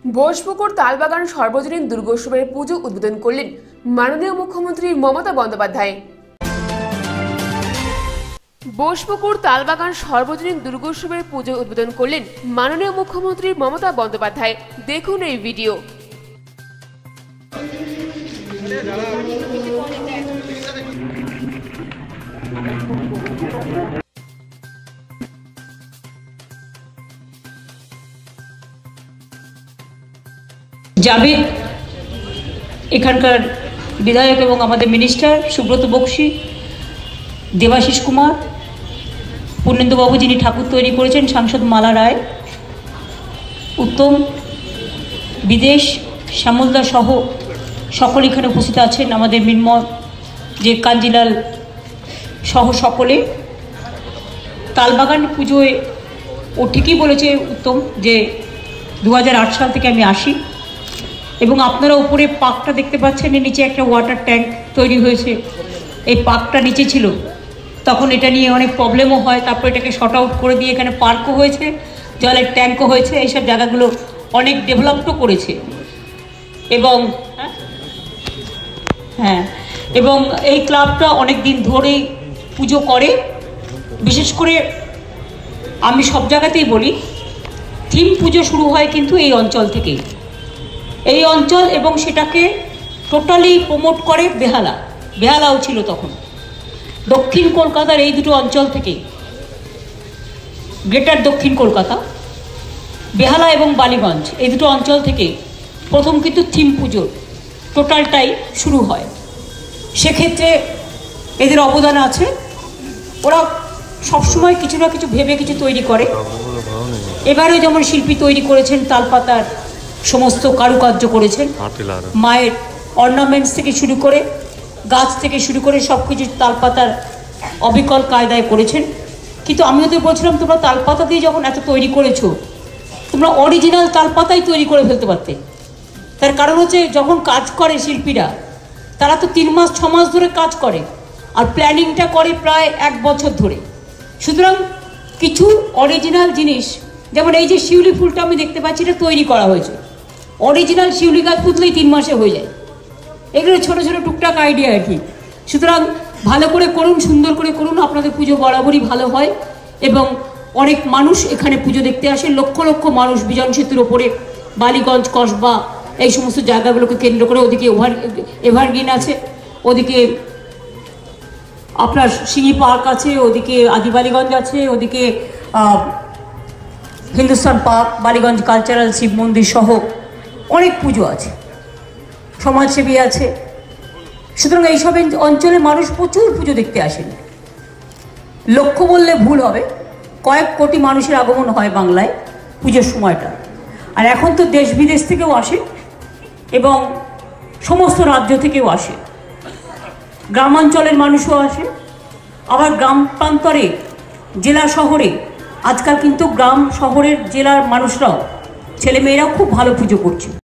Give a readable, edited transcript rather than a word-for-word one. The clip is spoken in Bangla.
বোসপুকুর তালবাগান সর্বজনীন দুর্গোৎসবের পুজো উদ্বোধন করলেন মাননীয় মুখ্যমন্ত্রী মমতা বন্দ্যোপাধ্যায়। বোসপুকুর তালবাগান সর্বজনীন দুর্গোৎসবের পুজো উদ্বোধন করলেন মাননীয় মুখ্যমন্ত্রী মমতা বন্দ্যোপাধ্যায়। দেখুন এই ভিডিও। জাভেদ এখানকার বিধায়ক এবং আমাদের মিনিস্টার সুব্রত বক্সি, দেবাশিস কুমার, পূর্ণেন্দুবাবু যিনি ঠাকুর তৈরি করেছেন, সাংসদ মালা রায়, উত্তম, বিদেশ, শ্যামলদা সহ সকলে এখানে উপস্থিত আছেন, আমাদের মিনময় যে কাঞ্জিলাল সহ সকলে। তালবাগান পুজোয় ও ঠিকই বলেছে উত্তম যে 2008 সাল থেকে আমি আসি এবং আপনারা উপরে পার্কটা দেখতে পাচ্ছেন, এর নিচে একটা ওয়াটার ট্যাঙ্ক তৈরি হয়েছে। এই পার্কটা নিচে ছিল, তখন এটা নিয়ে অনেক প্রবলেমও হয়, তারপর এটাকে শর্ট আউট করে দিয়ে এখানে পার্কও হয়েছে, জলের ট্যাঙ্কও হয়েছে, এইসব জায়গাগুলো অনেক ডেভেলপও করেছে। এবং এবং এই ক্লাবটা অনেক দিন ধরেই পুজো করে। বিশেষ করে আমি সব জায়গাতেই বলি, থিম পুজো শুরু হয় কিন্তু এই অঞ্চল থেকেই। এই অঞ্চল এবং সেটাকে টোটালি প্রমোট করে বেহালাও ছিল তখন। দক্ষিণ কলকাতার এই দুটো অঞ্চল থেকে, গ্রেটার দক্ষিণ কলকাতা, বেহালা এবং বালিগঞ্জ, এই দুটো অঞ্চল থেকে প্রথম কিন্তু থিম পুজো টোটালটাই শুরু হয়। সেক্ষেত্রে এদের অবদান আছে। ওরা সবসময় কিছু না কিছু ভেবে কিছু তৈরি করে। এবারেও যেমন শিল্পী তৈরি করেছেন, তালপাতার সমস্ত কারুকার্য করেছেন, মায়ের অর্নামেন্টস থেকে শুরু করে, গাছ থেকে শুরু করে সব কিছু তালপাতার অবিকল কায়দায় করেছেন। কিন্তু আমি ওদের বলছিলাম, তোমরা তালপাতা দিয়ে যখন এত তৈরি করেছো, তোমরা অরিজিনাল তালপাতাই তৈরি করে ফেলতে পারতে। তার কারণ হচ্ছে, যখন কাজ করে শিল্পীরা, তারা তো 3 মাস 6 মাস ধরে কাজ করে, আর প্ল্যানিংটা করে প্রায় 1 বছর ধরে। সুতরাং কিছু অরিজিনাল জিনিস, যেমন এই যে শিউলি ফুলটা আমি দেখতে পাচ্ছি, এটা তৈরি করা হয়েছে। অরিজিনাল শিউলি গাছ পুঁতলেই 3 মাসে হয়ে যায়। এগুলো ছোটো ছোটো টুকটাক আইডিয়া আর কি। সুতরাং ভালো করে করুন, সুন্দর করে করুন, আপনাদের পুজো বরাবরই ভালো হয়। এবং অনেক মানুষ এখানে পুজো দেখতে আসে, লক্ষ লক্ষ মানুষ বিজন সেতুর ওপরে, বালিগঞ্জ, কসবা, এই সমস্ত জায়গাগুলোকে কেন্দ্র করে। ওদিকে এভারগ্রিন আছে, ওদিকে আপনার সিঙ্গি পার্ক আছে, ওদিকে আদিবালিগঞ্জ আছে, ওদিকে হিন্দুস্তান পার্ক, বালিগঞ্জ কালচারাল, শিব মন্দির সহ অনেক পুজো আছে, সমাজসেবী আছে। সুতরাং এইসব অঞ্চলে মানুষ প্রচুর পুজো দেখতে আসেন। লক্ষ্য বললে ভুল হবে, কয়েক কোটি মানুষের আগমন হয় বাংলায় পুজোর সময়টা। আর এখন তো দেশ বিদেশ থেকেও আসে এবং সমস্ত রাজ্য থেকেও আসে, গ্রামাঞ্চলের মানুষও আসে, আবার গ্রাম প্রান্তরে, জেলা শহরে। আজকাল কিন্তু গ্রাম শহরের জেলার মানুষরাও, ছেলেমেয়েরাও খুব ভালো পুজো করছে।